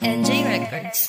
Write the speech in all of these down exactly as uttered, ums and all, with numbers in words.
N J Records.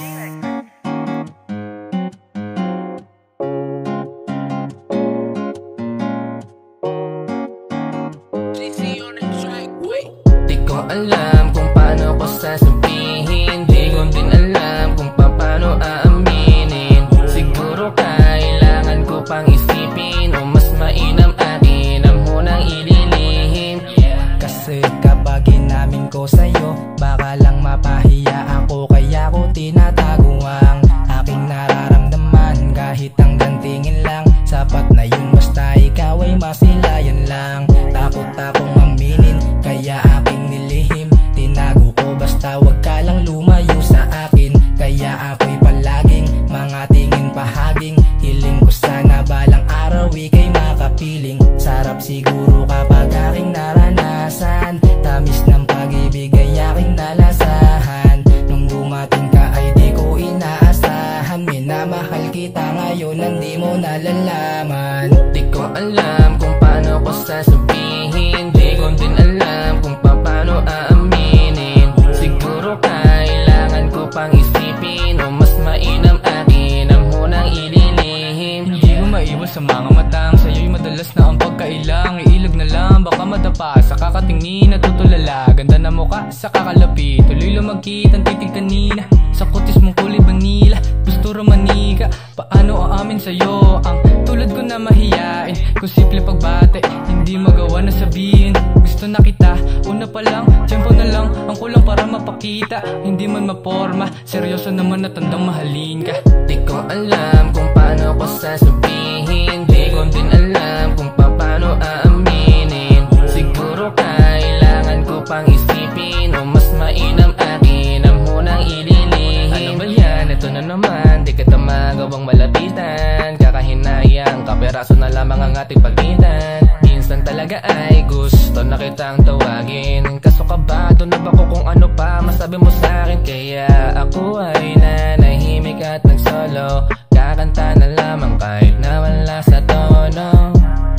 Di ko alam kung paano ko sasabihin, di ko din alam kung paano aaminin. Siguro kailangan ko pang isipin, o mas mainam akin ang munang ililihim. Kasi kapag inamin ko sa'yo, baka lang mapahiya ako, kaya ko tinatago ang aking nararamdaman. Kahit hanggang tingin lang, sapat na yung basta ikaw ay masilayan lang. Takot akong aminin, kaya aking nilihim. Tinago ko basta wag ka lang lumayo sa akin. Kaya ako'y palaging mga tingin pahaging. Hiling ko sana balang araw ika'y makapiling. Sarap siguro kapag aking naranasan, tamis ng pag-ibig ay aking nalasahan. Nung dumating ka ay di ko inaasahan. Minamahal kita ngayon, hindi mo nalalaman. Di ko alam kung paano ko sasabihin, di ko din alam kung paano aaminin. Siguro kailangan ko pang isipin, o mas mainam akin ang munang ililihim. Hindi ko maiwas sa mga matang, sa'yo'y madalas na ang pagkailang. Iilag na lang, baka madapa sa kakatingin, natutulala. Ganda na mukha sa kakalapit, tuloy lumagkit ang titig kanina. Sa kutis mong kulay vanilla, gusto romanika. Paano aamin sa'yo ang tulad ko na mahiyain? Kung simple pagbate, hindi magawa na sabihin. Gusto na kita, una pa lang, tiyempo na lang ang kulang para mapakita. Hindi man maporma, seryoso naman at tandang mahalin ka. Di ko alam kung paano ko sasabihin, di ko din alam kung paano aaminin. Siguro kailangan ko pang isipin, o mas mainam akin ang munang ililihim. Ano ba yan? Ito na naman, di kita magawang malapitan. Kakahinayang kaperaso na lamang ang ating pagitan. Minsan talaga ay gusto na kitang tawagin, kaso kabado na ba ko kung ano pa masabi mo sa'kin? Kaya ako ay nanahimik at nagsolo, kakanta na lamang kahit na wala sa tono.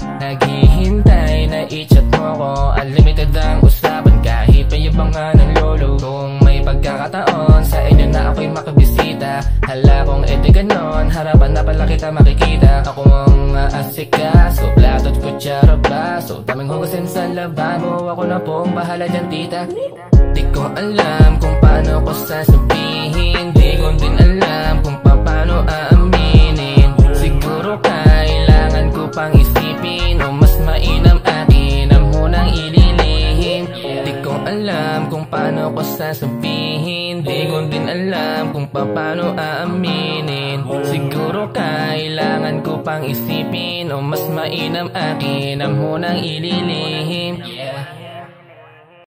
Naghihintay na i-chat mo ko, unlimited ang usapan kahit payabangan ng lolo. Kung may pagkakataon sa inyo na ako'y makabisita, hala kung edi ganon, harapan na pala kita makikita. Ako ang aasikaso, plato't kutsara baso, daming hugasin sa lababo, ako na pong bahala dyan tita. Di ko alam kung paano ko sasabihin, di ko din alam kung paano aaminin. Siguro kailangan ko pang isipin, o mas mainam akin ang munang ililihim. Di ko alam kung paano ko sasabihin, di ko din alam kung paano aaminin. Siguro kailangan ko pang isipin, o mas mainam akin ang munang ililihim.